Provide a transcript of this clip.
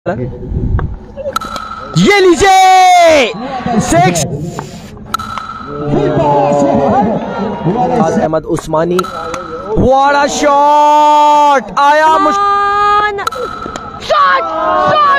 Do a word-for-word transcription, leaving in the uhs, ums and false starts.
ये लीजिए six. Ahmed Usmani, what a shot आया। शॉट